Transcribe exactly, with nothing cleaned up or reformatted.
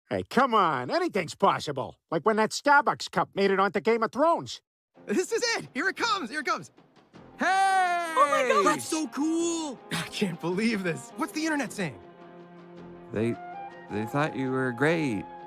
Hey, come on. Anything's possible. Like when that Starbucks cup made it onto Game of Thrones. This is it! Here it comes! Here it comes! Hey! Oh my God! That's so cool! I can't believe this. What's the internet saying? They, they thought you were great.